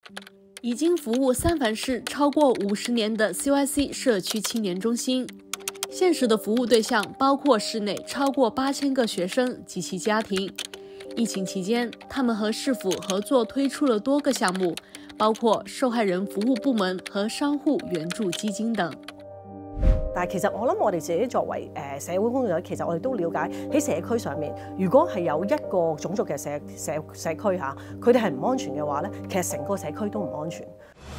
已经服务三藩市超过50年的 CYC 社区青年中心，现时的服务对象包括市内超过8000个学生及其家庭。疫情期间，他们和市府合作推出了多个项目，包括受害人服务部門和商戶援助基金等。 但係其實我諗我哋自己作為社會工作者，其實我哋都了解喺社區上面，如果係有一個種族嘅社區嚇，佢哋係唔安全嘅話咧，其實成個社區都唔安全。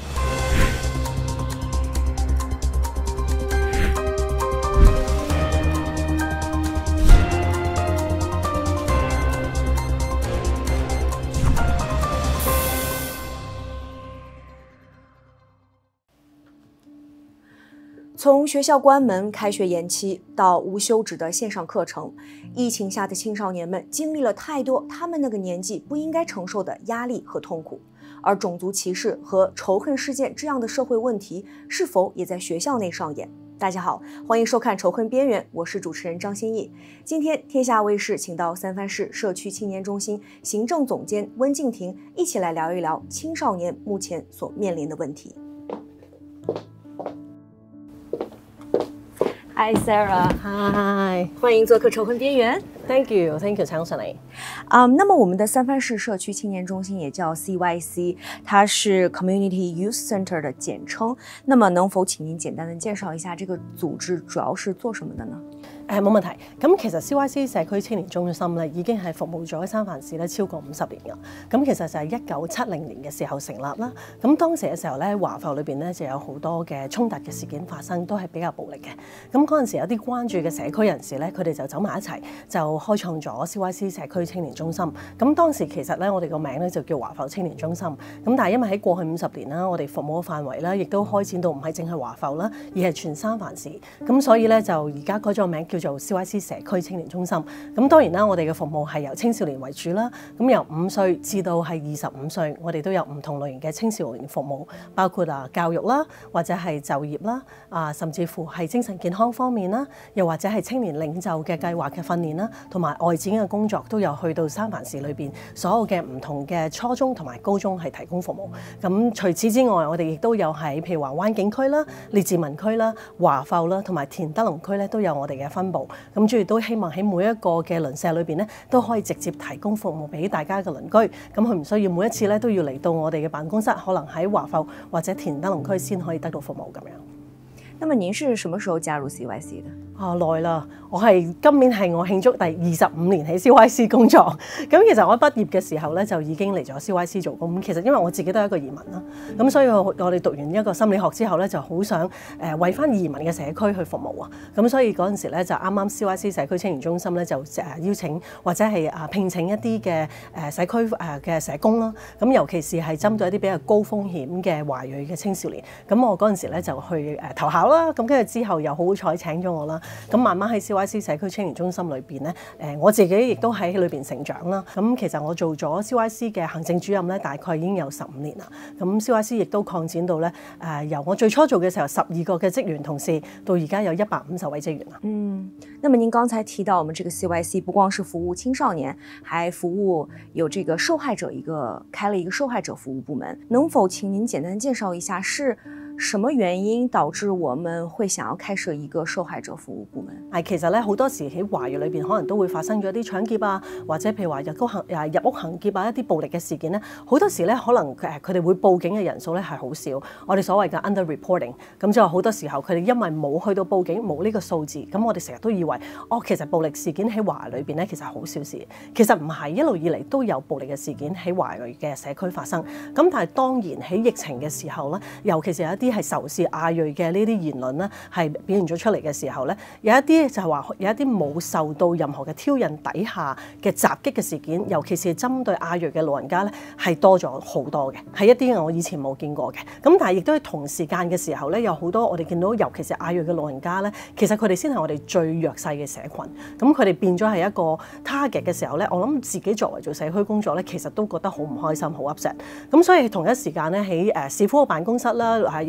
从学校关门、开学延期到无休止的线上课程，疫情下的青少年们经历了太多他们那个年纪不应该承受的压力和痛苦。而种族歧视和仇恨事件这样的社会问题，是否也在学校内上演？大家好，欢迎收看《仇恨边缘》，我是主持人张歆艺。今天，天下卫视请到三藩市社区青年中心行政总监温静婷一起来聊一聊青少年目前所面临的问题。Hi Sarah， Hi， 欢迎做客《仇恨边缘》。 Thank you， 请我上嚟。 那么我们的三藩市社区青年中心也叫 CYC， 它是 Community Youth Center 的简称。那么能否請您簡單的介紹一下這個組織主要是做什麼的呢？ 冇問題。咁其實 CYC 社區青年中心咧已經係服務咗三藩市咧超過50年㗎。咁其實就係1970年嘅時候成立啦。咁當時嘅時候咧，華埠裏邊咧就有好多嘅衝突嘅事件發生，都係比較暴力嘅。咁嗰陣時有啲關注嘅社區人士咧，佢哋就走埋一齊，就開創咗 CYC 社區青年中心。咁當時其實咧，我哋個名咧就叫華埠青年中心。咁但係因為喺過去50年啦，我哋服務嘅範圍咧，亦都開展到唔係淨係華埠啦，而係全三藩市。咁所以咧就而家改咗個名叫做 CYC 社區青年中心。咁當然啦，我哋嘅服務係由青少年為主啦。咁由5歲至到係25歲，我哋都有唔同類型嘅青少年服務，包括教育啦，或者係就業啦，甚至乎係精神健康方面啦，又或者係青年領袖嘅計劃嘅訓練啦，同埋外展嘅工作都有去到三藩市裏邊所有嘅唔同嘅初中同埋高中係提供服務。咁除此之外，我哋亦都有喺譬如話灣景區啦、列治文區啦、華埠啦，同埋田德隆區咧都有我哋嘅分部。咁主要都希望喺每一個嘅鄰舍裏邊咧，都可以直接提供服務俾大家嘅鄰居。咁佢唔需要每一次咧都要嚟到我哋嘅辦公室，可能喺華埠或者田德隆區先可以得到服務咁樣。 那麼您是什麼時候加入 CYC 的？ 耐啦，我係今年係我慶祝第25年喺 CYC 工作。咁其實我畢業嘅時候咧就已經嚟咗 CYC 做工。其實因為我自己都係一個移民啦，咁所以我哋讀完一個心理學之後咧就好想為翻移民嘅社區去服務啊。咁所以嗰陣時咧就啱啱 CYC 社區青年中心咧就邀請或者係聘請一啲嘅社區嘅社工啦。咁尤其是係針對一啲比較高風險嘅華裔嘅青少年。咁我嗰陣時咧就去投考啦。咁跟住之後又好彩請咗我啦。咁慢慢喺 CYC 社區青年中心裏邊咧，我自己亦都喺裏邊成長啦。咁其實我做咗 CYC 嘅行政主任咧，大概已經有15年啦。咁 CYC 亦都擴展到咧，由我最初做嘅時候12個嘅職員同事，到而家有150位職員啦。 那麼您剛才提到我們這個 CYC 不光是服務青少年，還服務有這個受害者開了一個受害者服務部門，能否請您簡單介紹一下是什麼原因導致我們會想要開設一個受害者服務部門？ 其實咧好多時喺華裔裏邊可能都會發生咗一啲搶劫啊，或者譬如話入屋行劫啊，一啲暴力嘅事件咧，好多時咧可能佢哋會報警嘅人數咧係好少，我哋所謂嘅 under-reporting。咁就好多時候佢哋因為冇去到報警，冇呢個數字，咁我哋成日都以為其實暴力事件喺華裔裏邊咧其實好小事，其實唔係，一路以嚟都有暴力嘅事件喺華裔嘅社區發生。咁但係當然喺疫情嘅時候咧，尤其是有一啲係仇視亞裔嘅呢啲言論咧係表現咗出嚟嘅時候咧，有一啲就係話有一啲冇受到任何嘅挑釁底下嘅襲擊嘅事件，尤其是針對亞裔嘅老人家咧係多咗好多嘅，係一啲我以前冇見過嘅。咁但係亦都喺同時間嘅時候咧，有好多我哋見到，尤其是亞裔嘅老人家咧，其實佢哋先係我哋最弱勢嘅社群。咁佢哋變咗係一個 target 嘅時候咧，我諗自己作為做社區工作咧，其實都覺得好唔開心，好 upset。咁所以同一時間咧喺市府嘅辦公室啦，有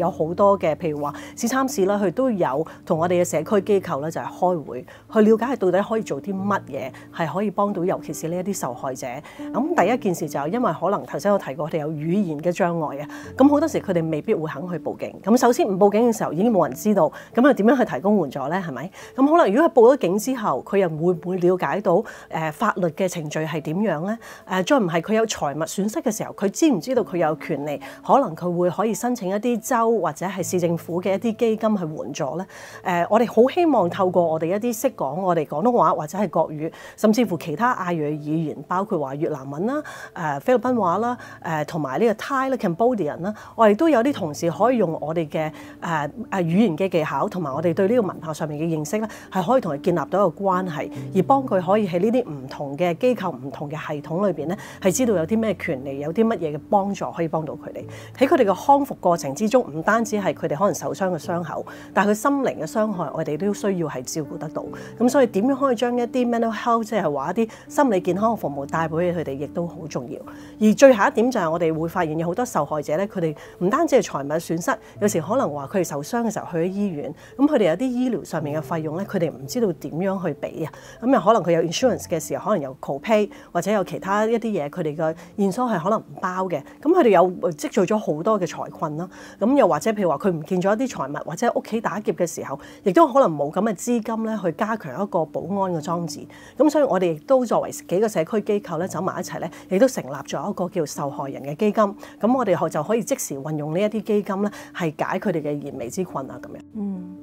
有好多嘅，譬如話市參市啦，佢都有同我哋嘅社區機構咧就係開會去了解到底可以做啲乜嘢係可以幫到，尤其是呢一啲受害者。咁第一件事就係因為可能頭先我提過，佢哋有語言嘅障礙啊，咁好多時佢哋未必會肯去報警。咁首先唔報警嘅時候已經冇人知道，咁又點樣去提供援助咧？係咪？咁可能如果佢報咗警之後，佢又會唔會了解到法律嘅程序係點樣咧？再唔係佢有財物損失嘅時候，佢知唔知道佢有權利？可能佢可以申請一啲州或者係市政府嘅一啲基金去援助咧。我哋好希望透過我哋一啲識講我哋廣東話或者係國語，甚至乎其他亞裔語言，包括話越南文啦、菲律賓話啦、同埋呢個 Thai 啦、Cambodian 啦，我哋都有啲同事可以用我哋嘅語言嘅技巧，同埋我哋對呢個文化上面嘅認識咧，係可以同佢建立到一個關係，而幫佢可以喺呢啲唔同嘅機構、唔同嘅系統裏邊咧，係知道有啲咩權利，有啲乜嘢嘅幫助可以幫到佢哋。喺佢哋嘅康復過程之中，唔單止係佢哋可能受傷嘅傷口，但係佢心靈嘅傷害，我哋都需要係照顧得到。咁所以點樣可以將一啲 mental health， 即係話一啲心理健康嘅服務帶俾佢哋，亦都好重要。而最後一點就係我哋會發現有好多受害者咧，佢哋唔單止係財物損失，有時可能話佢哋受傷嘅時候去咗醫院，咁佢哋有啲醫療上面嘅費用咧，佢哋唔知道點樣去俾啊。咁又可能佢有 insurance 嘅時候，可能有 copay 或者有其他一啲嘢，佢哋嘅驗收係可能唔包嘅。咁佢哋有積聚咗好多嘅財困啦。咁又或者譬如話佢唔見咗一啲財物，或者屋企打劫嘅時候，亦都可能冇咁嘅資金咧去加強一個保安嘅裝置。咁所以我哋亦都作為幾個社區機構咧走埋一齊咧，亦都成立咗一個叫受害人嘅基金。咁我哋就可以即時運用呢一啲基金咧，係解佢哋嘅燃眉之困啊咁樣。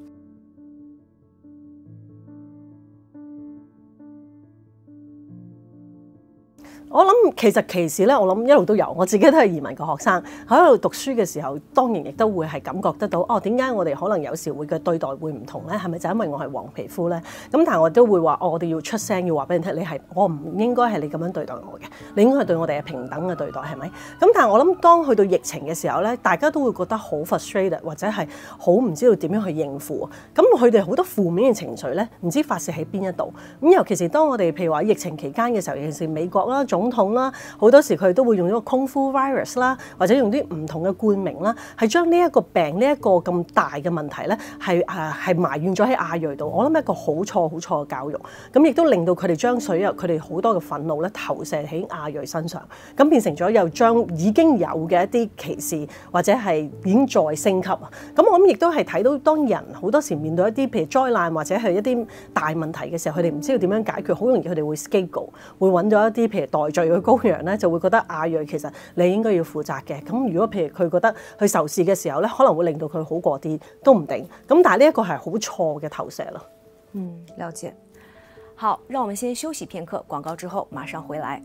我諗其實歧視咧，我諗一路都有。我自己都係移民嘅學生，喺度讀書嘅時候，當然亦都會係感覺得到，點解我哋可能有時會嘅對待會唔同咧？係咪就因為我係黃皮膚咧？咁但係我都會話，我哋要出聲，要話俾人聽，我唔應該係你咁樣對待我嘅，你應該係對我哋係平等嘅對待，係咪？咁但係我諗當去到疫情嘅時候咧，大家都會覺得好 frustrated， 或者係好唔知道點樣去應付。咁佢哋好多負面嘅情緒咧，唔知發泄喺邊一度。咁尤其是當我哋譬如話疫情期間嘅時候，尤其是美國啦、總統啦，好多時佢都會用一個 Kung Fu virus 啦，或者用啲唔同嘅冠名啦，係將呢一個病呢一個咁大嘅問題咧，係埋怨咗喺亞裔度。我諗一個好錯嘅教育，咁亦都令到佢哋將佢哋好多嘅憤怒咧投射喺亞裔身上，咁變成咗又將已經有嘅一啲歧視或者係已經再升級。咁我諗亦都係睇到當人好多時面對一啲譬如災難或者係一啲大問題嘅時候，佢哋唔知道點樣解決，好容易佢哋會 scapegoat，會揾咗一啲譬如代罪嘅羔羊咧，就會覺得亞裔其實你應該要負責嘅。咁如果譬如佢覺得佢受事嘅時候咧，可能會令到佢好過啲都唔定。咁但係呢一個係好錯嘅投射咯。 了解。好，讓我們先休息片刻，廣告之後馬上回來。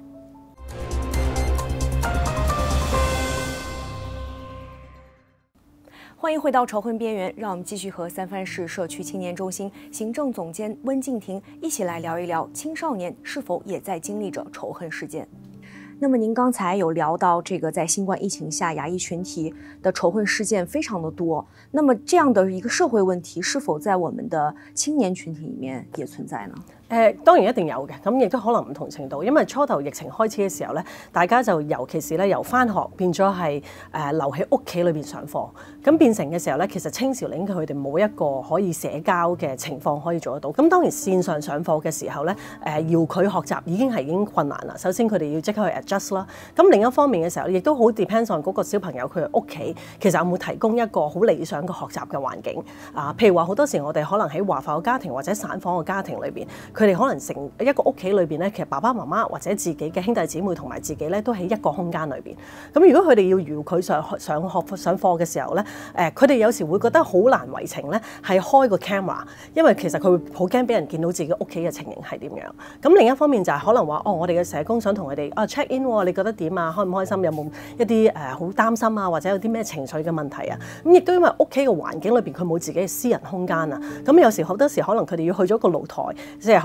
歡迎回到仇恨邊緣，讓我們繼續和三藩市社區青年中心行政總監溫敬婷一起來聊一聊青少年是否也在經歷着仇恨事件。那麼您剛才有聊到這個在新冠疫情下，亞裔群體的仇恨事件非常的多。那麼這樣的一個社會問題，是否在我們的青年群體裡面也存在呢？ 當然一定有嘅，咁亦都可能唔同程度，因為初頭疫情開始嘅時候咧，大家就尤其是咧由返學變咗係留喺屋企裏邊上課，咁變成嘅時候咧，其實青少年佢哋冇一個可以社交嘅情況可以做得到。咁當然線上上課嘅時候咧，遙距學習已經困難啦。首先佢哋要即刻去 adjust 啦，咁另一方面嘅時候，亦都好 depends on 嗰個小朋友佢屋企其實有冇提供一個好理想嘅學習嘅環境啊。譬如話好多時我哋可能喺華埠嘅家庭或者散訪嘅家庭裏邊，佢哋可能成一個屋企裏邊咧，其實爸爸媽媽或者自己嘅兄弟姊妹同埋自己咧，都喺一個空間裏邊。咁如果佢哋要遙距上課嘅時候咧，佢哋有時會覺得好難為情咧，係開個 camera， 因為其實佢會好驚俾人見到自己屋企嘅情形係點樣。咁另一方面就係可能話我哋嘅社工想同佢哋check in，你覺得點啊？開唔開心？有冇一啲好擔心啊？或者有啲咩情緒嘅問題啊？咁亦都因為屋企嘅環境裏邊佢冇自己嘅私人空間啊。咁有時好多時可能佢哋要去咗個露台，即係可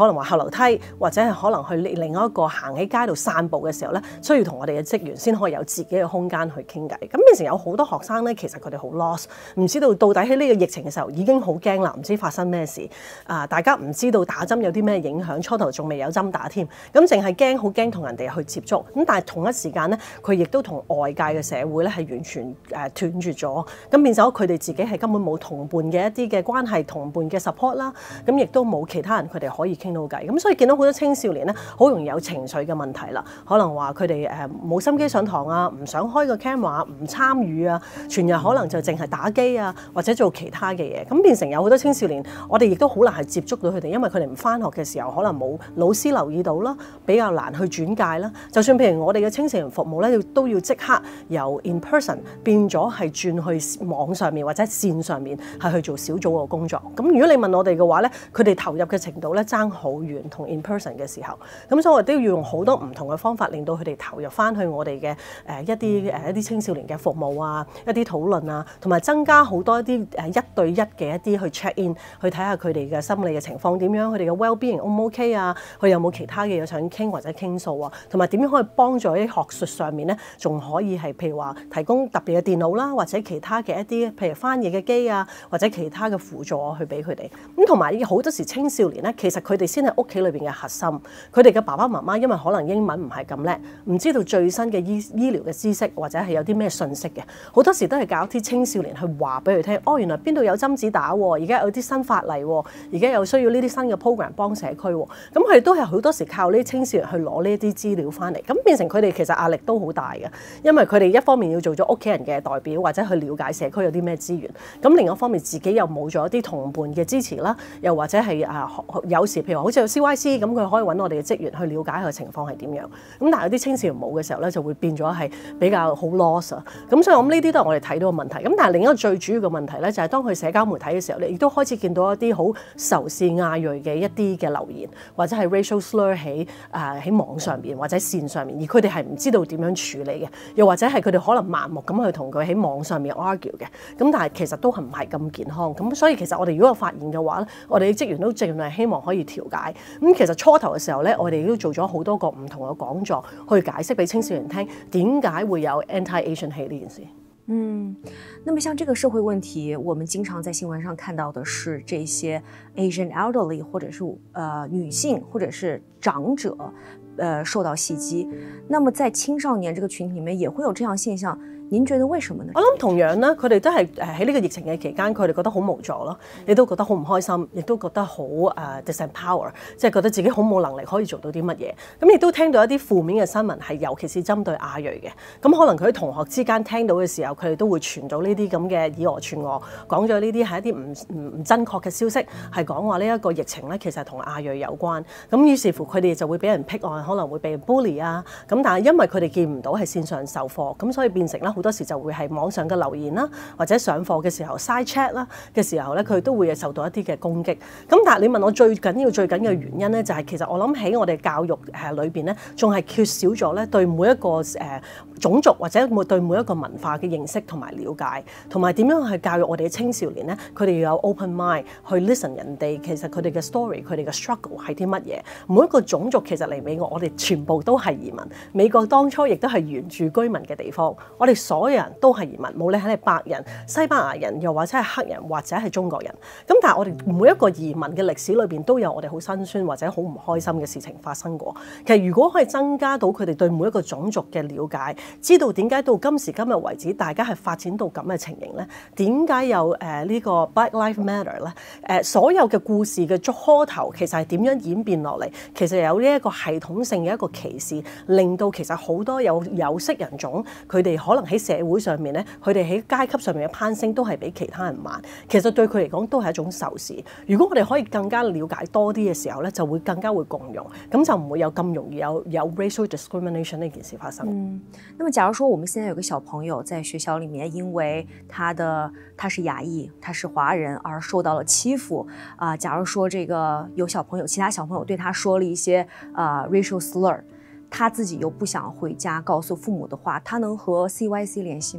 能話後樓梯，或者係可能去另外一個行喺街度散步嘅時候咧，需要同我哋嘅職員先可以有自己嘅空間去傾偈。咁變成有好多學生咧，其實佢哋好 lost， 唔知道到底喺呢個疫情嘅時候已經好驚啦，唔知發生咩事大家唔知道打針有啲咩影響，初頭仲未有針打添，咁淨係好驚同人哋去接觸。咁但係同一時間咧，佢亦都同外界嘅社會咧係完全斷絕咗，咁變咗佢哋自己係根本冇同伴嘅一啲嘅關係，同伴嘅 support 啦，咁亦都冇其他人佢哋可以傾到偈。咁所以見到好多青少年咧，好容易有情緒嘅問題啦，可能話佢哋冇心機上堂啊，唔想開個 camera， 唔參與啊，全日可能就淨係打機啊，或者做其他嘅嘢，咁變成有好多青少年，我哋亦都好難去接觸到佢哋，因為佢哋唔返學嘅時候，可能冇老師留意到啦，比較難去轉介啦。就算譬如我哋嘅青少年服務咧，都要即刻由 in person 變咗係轉去網上面或者線上面係去做小組嘅工作。咁如果你問我哋嘅話咧，佢哋投入嘅程度咧爭好遠同 in person 嘅時候，咁所以我哋都要用好多唔同嘅方法，令到佢哋投入返去我哋嘅一啲青少年嘅服務啊，一啲討論啊，同埋增加好多一啲一對一嘅一啲去 check in， 去睇下佢哋嘅心理嘅情況點樣，佢哋嘅 well-being O 唔 OK 啊，佢有冇其他嘅嘢想傾或者傾訴啊，同埋點樣可以幫助喺學術上面咧，仲可以係譬如話提供特別嘅電腦啦，或者其他嘅一啲譬如翻譯嘅機啊，或者其他嘅輔助去俾佢哋。咁同埋好多時青少年咧，其實佢哋先係屋企裏邊嘅核心，佢哋嘅爸爸媽媽因為可能英文唔係咁叻，唔知道最新嘅醫療嘅知識或者係有啲咩信息嘅，好多時都係教啲青少年去話俾佢聽，哦，原來邊度有針子打喎，而家有啲新法例喎，而家又需要呢啲新嘅 program 幫社區喎，咁佢哋都係好多時靠呢啲青少年去攞呢啲資料翻嚟，咁變成佢哋其實壓力都好大嘅，因為佢哋一方面要做咗屋企人嘅代表，或者去了解社區有啲咩資源，咁另一方面自己又冇咗一啲同伴嘅支持啦，又或者係有時譬如好似有 CYC 咁，佢可以揾我哋嘅職員去了解佢嘅情況係點樣，咁但係有啲青少年冇嘅時候咧，就會變咗係比較好 loss 啊，咁所以我諗呢啲都係我哋睇到嘅問題。咁但係另一個最主要嘅問題咧，就係當佢社交媒體嘅時候咧，亦都開始見到一啲好仇視亞裔嘅一啲嘅留言，或者係 racial slur 喺網上邊或者線上面，而佢哋係唔知道點樣處理嘅，又或者係佢哋可能盲目咁去同佢喺網上面 argue 嘅，咁但係其實都係唔係咁健康。咁所以其實我哋如果有發現嘅話咧，我哋嘅職員都盡量希望可以調解。咁其實初頭嘅時候咧，我哋都做咗好多個唔同嘅講座去解釋俾青少年聽點解會有 anti-Asian hate 呢件事。 那麼像這個社會問題，我們經常在新聞上看到的是這些 Asian elderly 或者是女性或者是長者受到襲擊。那麼在青少年這個群體裡面也會有這樣現象。您覺得為什麼呢？ 我諗同樣啦，佢哋都係喺呢個疫情嘅期間，佢哋覺得好無助咯，亦都覺得好唔開心，亦都覺得好disempower， 即係覺得自己好冇能力可以做到啲乜嘢。咁亦都聽到一啲負面嘅新聞，係尤其是針對亞裔嘅。咁可能佢喺同學之間聽到嘅時候，佢哋都會傳到呢啲咁嘅以訛傳訛，講咗呢啲係一啲唔真確嘅消息，係講話呢一個疫情咧其實同亞裔有關。咁於是乎佢哋就會俾人pick on，可能會被 bully 啊。咁但係因為佢哋見唔到係線上授課，咁所以變成咧好多時就會係網上嘅留言啦，或者上課嘅時候 side chat 啦嘅時候咧，佢都會受到一啲嘅攻擊。咁但係你問我最緊要嘅原因咧，就係其實我諗喺我哋教育裏邊咧，仲係缺少咗咧對每一個種族或者對每一個文化嘅認識同埋了解，同埋點樣去教育我哋嘅青少年咧，佢哋要有 open mind 去 listen 人哋其實佢哋嘅 story， 佢哋嘅 struggle 係啲乜嘢。每一個種族其實嚟美國，我哋全部都係移民。美國當初亦都係原住居民嘅地方，我哋所有人都係移民，無論係你白人、西班牙人，又或者係黑人，或者係中國人。咁但係我哋每一個移民嘅歷史裏邊都有我哋好辛酸或者好唔開心嘅事情發生過。其實如果可以增加到佢哋對每一個種族嘅了解，知道點解到今時今日為止大家係發展到咁嘅情形咧？點解有呢個 Black Lives Matter 咧？所有嘅故事嘅開頭其實係點樣演變落嚟？其實有呢一個系統性嘅一個歧視，令到其實好多有色人種佢哋可能喺社會上面咧，佢哋喺階級上面嘅攀升都係比其他人慢。其實對佢嚟講都係一種仇視。如果我哋可以更加了解多啲嘅時候咧，就會更加會共融，咁就唔會有咁容易有 racial discrimination 呢件事發生。 那麼假如說我們現在有個小朋友在學校裡面，因為他是亞裔，他是華人而受到了欺負假如說這個有其他小朋友對他說了一些racial slur，他自己又不想回家告訴父母的話，他能和 CYC 聯繫嗎？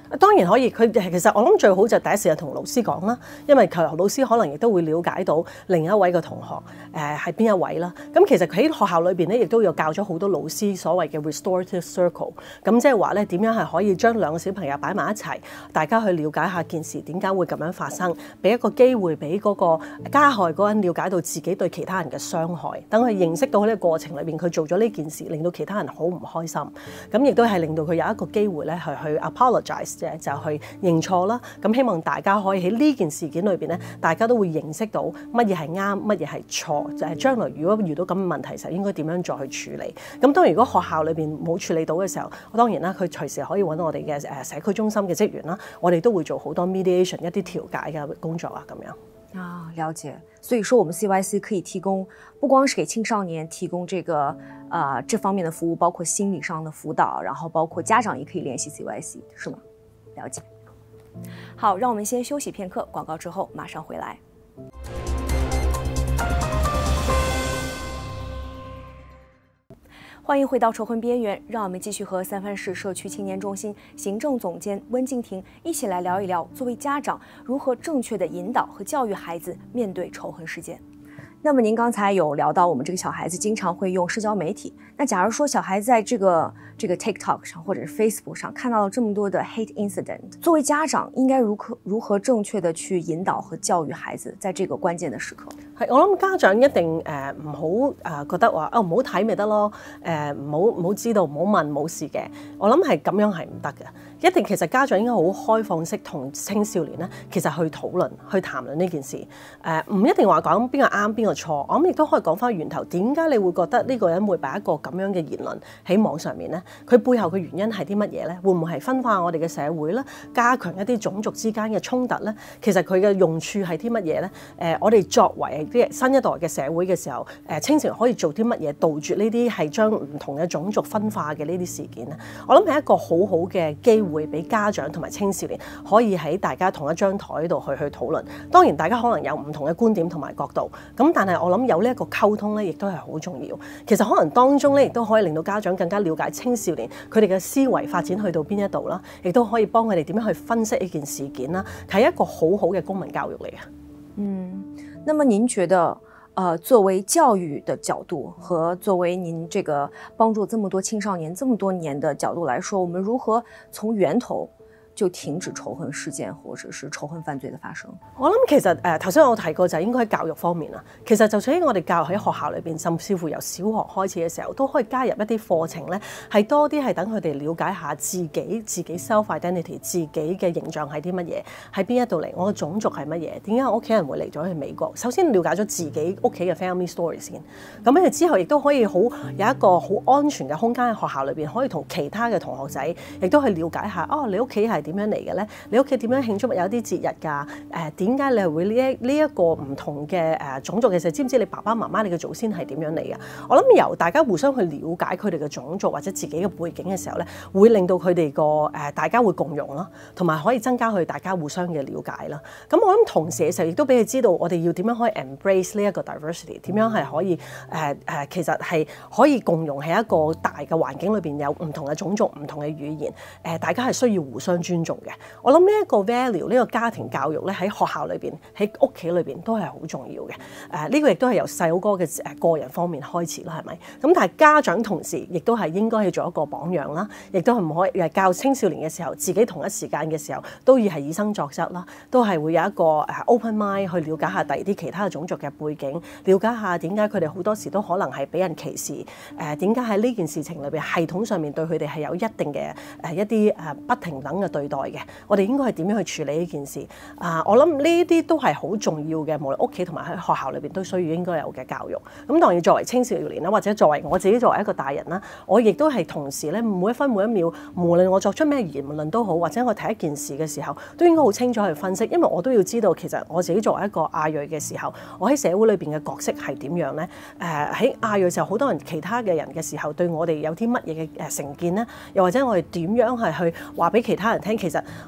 當然可以，佢其實我諗最好就第一時間同老師講啦，因為佢老師可能亦都會了解到另一位嘅同學係邊一位啦。咁其實佢喺學校裏邊咧，亦都有教咗好多老師所謂嘅 restorative circle。咁即係話咧，點樣係可以將兩個小朋友擺埋一齊，大家去了解下件事點解會咁樣發生，俾一個機會俾嗰個加害嗰個人了解到自己對其他人嘅傷害，等佢認識到喺呢個過程裏邊佢做咗呢件事，令到其他人好唔開心。咁亦都係令到佢有一個機會咧，去 apologize。就去認錯啦，咁希望大家可以喺呢件事件裏邊咧，大家都會認識到乜嘢係啱，乜嘢係錯，就係將來如果遇到咁嘅問題時候，應該點樣再去處理。咁當然如果學校裏邊冇處理到嘅時候，當然啦，佢隨時可以揾我哋嘅社區中心嘅職員啦，我哋都會做好多 mediation 一啲調解嘅工作啊，咁樣。 啊，了解。所以說，我們 CYC 可以提供，不光是給青少年提供這方面的服務，包括心理上的輔導，然後包括家長也可以聯繫 CYC，是嗎？了解。好，讓我們先休息片刻，廣告之後馬上回來。歡迎回到仇恨邊緣，讓我們繼續和三藩市社區青年中心行政總監溫靜婷一起來聊一聊，作為家長如何正確的引導和教育孩子面對仇恨事件。那麼您剛才有聊到，我們這個小孩子經常會用社交媒體。那假如說小孩子在這個 TikTok 上或者是 Facebook 上看到了這麼多的 hate incident，作為家長應該如何正確的去引導和教育孩子，在這個關鍵的時刻？ 係，我諗家長一定唔好覺得話唔好睇咪得咯，唔好知道，唔好問，冇事嘅。我諗係咁樣係唔得嘅。一定其實家長應該好開放式同青少年咧，其實去討論、去談論呢件事。唔一定話講邊個啱邊個錯。我諗亦都可以講翻源頭，點解你會覺得呢個人會擺一個咁樣嘅言論喺網上面咧？佢背後嘅原因係啲乜嘢咧？會唔會係分化我哋嘅社會咧？加強一啲種族之間嘅衝突咧？其實佢嘅用處係啲乜嘢咧？我哋作為啲新一代嘅社會嘅時候，青少年可以做啲乜嘢杜絕呢啲係將唔同嘅種族分化嘅呢啲事件咧？我諗係一個好好嘅機會，俾家長同埋青少年可以喺大家同一張台度去討論。當然大家可能有唔同嘅觀點同埋角度，咁但係我諗有呢一個溝通咧，亦都係好重要。其實可能當中咧，亦都可以令到家長更加了解青少年佢哋嘅思維發展去到邊一度啦，亦都可以幫佢哋點樣去分析呢件事件啦，係一個好好嘅公民教育嚟嘅。 那麼您覺得作為教育的角度和作為您這個幫助這麼多青少年這麼多年的角度來說，我們如何從源頭就停止仇恨事件或者是仇恨犯罪的發生？ 我諗其實頭先我提過就係應該喺教育方面啦。其實就算喺我哋教育喺學校裏邊，甚至乎由小學開始嘅時候，都可以加入一啲課程咧，係多啲係等佢哋了解下自己 self identity， 自己嘅形象係啲乜嘢，喺邊一度嚟，我嘅種族係乜嘢，點解我屋企人會嚟咗去美國？首先了解咗自己屋企嘅 family story 先，咁跟住之後亦都可以有一個好安全嘅空間喺學校裏邊，可以同其他嘅同學仔亦都去了解下，你屋企係點樣嚟嘅咧？你屋企點樣慶祝有啲節日㗎？點解你係會呢一個唔同嘅種族嘅時候，知唔知你爸爸媽媽你嘅祖先係點樣嚟嘅？我諗由大家互相去了解佢哋嘅種族或者自己嘅背景嘅時候咧，會令到佢哋大家會共融啦，同埋可以增加佢大家互相嘅了解啦。咁我諗同時嘅時候亦都俾佢知道，我哋要點樣可以 embrace 呢一個 diversity， 點樣係可以其實係可以共融喺一個大嘅環境裏邊，有唔同嘅種族、唔同嘅語言，大家係需要互相尊重嘅。我諗呢一個 value， 呢個家庭教育咧，喺學校裏邊、喺屋企裏邊都係好重要嘅。呢個亦都係由細佬哥嘅個人方面開始啦，係咪？咁但係家長同時亦都係應該去做一個榜樣啦，亦都係唔可以教青少年嘅時候，自己同一時間嘅時候都要係以身作則啦，都係會有一個open mind 去了解下第二啲其他嘅種族嘅背景，了解下點解佢哋好多時都可能係俾人歧視，點解喺呢件事情裏邊系統上面對佢哋係有一定嘅一啲不平等嘅對待嘅。我哋應該係點樣去處理呢件事？我諗呢啲都係好重要嘅，無論屋企同埋喺學校裏邊都需要應該有嘅教育。咁當然作為青少年啦，或者作為我自己作為一個大人啦，我亦都係同時咧，每一分每一秒，無論我作出咩言論都好，或者我睇一件事嘅時候，都應該好清楚去分析，因為我都要知道其實我自己作為一個亞裔嘅時候，我喺社會裏邊嘅角色係點樣咧？喺亞裔嘅時候，好多人其他嘅人嘅時候，對我哋有啲乜嘢嘅成見咧？又或者我哋點樣係去話俾其他人聽？其實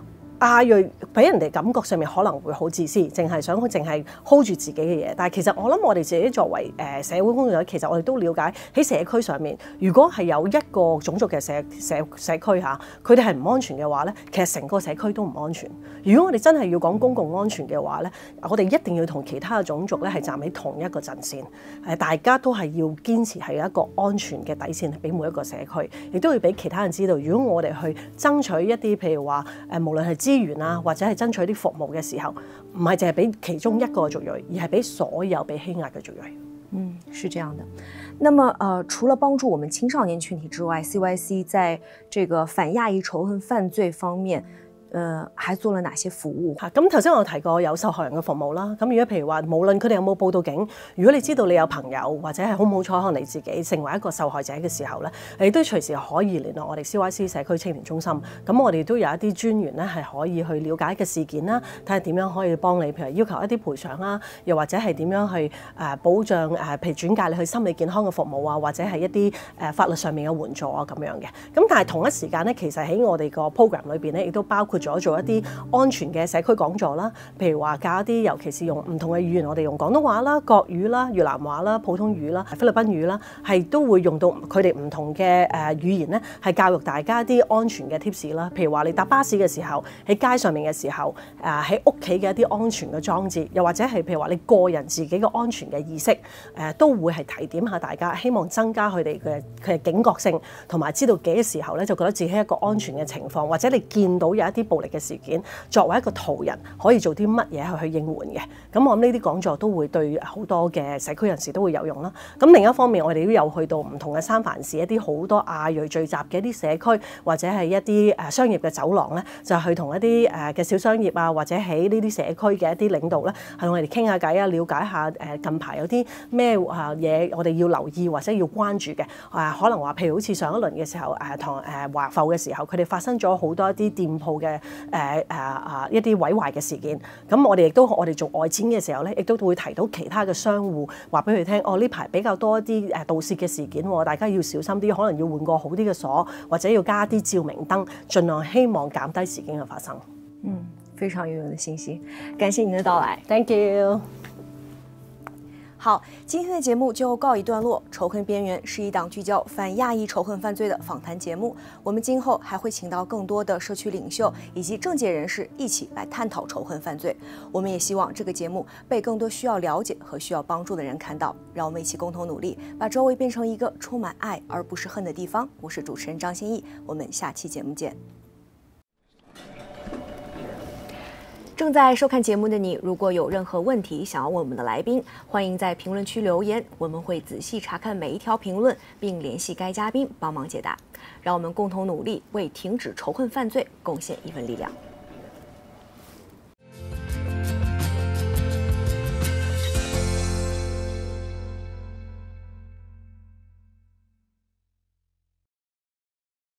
亞裔俾人哋感覺上面可能會好自私，淨係 hold 住自己嘅嘢。但係其實我諗我哋自己作為社會工作者，其實我哋都了解喺社區上面，如果係有一個種族嘅社區嚇，佢哋係唔安全嘅話咧，其實成個社區都唔安全。如果我哋真係要講公共安全嘅話咧，我哋一定要同其他嘅種族咧係站喺同一個陣線，大家都係要堅持係一個安全嘅底線，俾每一個社區，亦都要俾其他人知道，如果我哋去爭取一啲譬如話無論係資源啊，或者係爭取啲服務嘅時候，唔係淨係俾其中一個族裔，而係俾所有被欺壓嘅族裔。 是這樣的。那麼除了幫助我們青少年群體之外 ，CYC 在這個反亞裔仇恨犯罪方面，還做了哪些服務？ 咁頭先我提過有受害人嘅服務啦。咁如果譬如話，無論佢哋有冇報到警，如果你知道你有朋友或者係好唔好彩，可能你自己成為一個受害者嘅時候咧，你都隨時可以聯絡我哋 CYC 社區青年中心。咁我哋都有一啲專員咧係可以去了解嘅事件啦，睇下點樣可以幫你，譬如要求一啲賠償啦，又或者係點樣去保障譬如轉介你去心理健康嘅服務啊，或者係一啲法律上面嘅援助啊咁樣嘅。咁但係同一時間咧，其實喺我哋個 program 裏邊咧，亦都包括咗做一啲安全嘅社區講座啦，譬如話教一啲，尤其是用唔同嘅語言，我哋用廣東話啦、國語啦、越南話啦、普通語啦、菲律賓語啦，係都會用到佢哋唔同嘅語言咧，係教育大家啲安全嘅 tips 啦。譬如話你搭巴士嘅時候，喺街上面嘅時候，喺屋企嘅一啲安全嘅裝置，又或者係譬如話你個人自己嘅安全嘅意識，都會係提點下大家，希望增加佢哋嘅警覺性，同埋知道幾嘅時候咧就覺得自己係一個安全嘅情況，或者你見到有一啲暴力嘅事件，作為一個途人可以做啲乜嘢去應援嘅。咁我諗呢啲講座都會對好多嘅社區人士都會有用啦。咁另一方面，我哋都有去到唔同嘅三藩市一啲好多亞裔聚集嘅一啲社區，或者係一啲商業嘅走廊咧，就去同一啲嘅小商業啊，或者喺呢啲社區嘅一啲領導咧，係同我哋傾下偈啊，了解下近排有啲咩嘢我哋要留意或者要關注嘅。可能話譬如好似上一輪嘅時候同華埠嘅時候，佢哋發生咗好多一啲店鋪嘅一啲毀壞嘅事件。咁我哋做外展嘅時候咧，亦都會提到其他嘅商戶，話俾佢聽，呢排比較多一啲盜竊嘅事件，大家要小心啲，可能要換個好啲嘅鎖，或者要加啲照明燈，盡量希望減低事件嘅發生。 非常有用的信息，感謝您的到來 ，Thank you。 好，今天的節目就告一段落。仇恨邊緣是一檔聚焦反亞裔仇恨犯罪的訪談節目，我們今後還會請到更多的社區領袖以及政界人士一起來探討仇恨犯罪。我們也希望這個節目被更多需要了解和需要幫助的人看到。讓我們一起共同努力，把周圍變成一個充滿愛而不是恨的地方。我是主持人張歆藝，我們下期節目見。正在收看節目的你，如果有任何問題想要問我們的來賓，歡迎在評論區留言，我們會仔細查看每一條評論，並聯繫該嘉賓幫忙解答。讓我們共同努力，為停止仇恨犯罪貢獻一份力量。